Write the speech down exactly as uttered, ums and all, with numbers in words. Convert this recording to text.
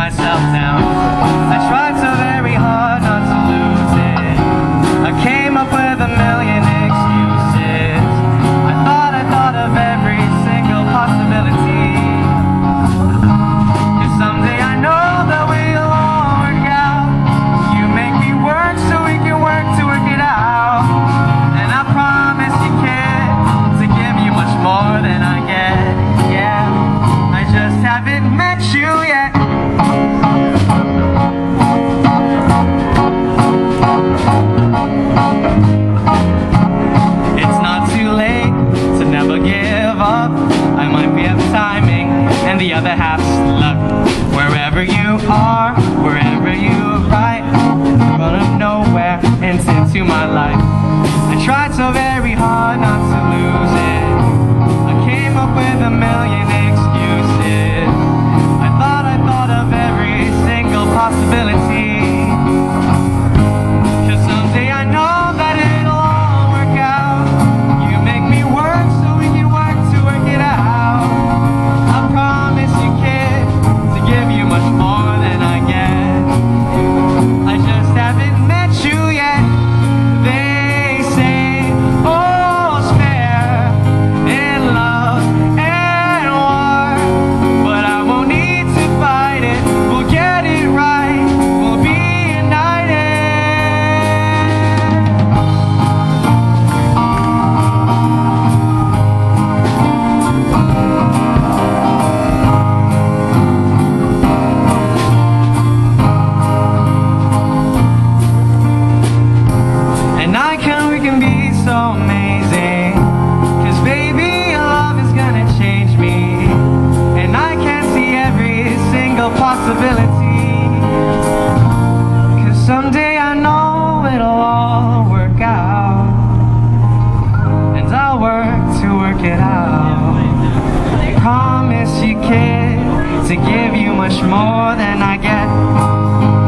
myself down. I tried so very hard not to lose it. I came up with a million excuses. I thought I thought of every single possibility. Cause someday I know that we'll all work out. You make me work so we can work to work it out. And I promise you, kid, to give you much more than I get. Yeah, I just haven't met you yet. It's not too late to never give up. I might be of timing and the other half's luck. Wherever you are, wherever you write, in front of nowhere and into my life. I tried so very hard not to lose it. I came up with a million excuses. I thought I thought of every single possibility. Cause someday I know that it'll all work out. You make me work so we can work to work it out. I promise you, kid, to give you much more than I get. I just haven't met you yet. They say all's fair in love and war, but I won't need to fight it. We'll get it right. We'll be united. And I can, we can be so amazing. Cause baby, your love is gonna change me. And I can see every single possibility. Cause someday I know it'll all work out. And I'll work to work it out. I promise you, kid, to give you much more than I get.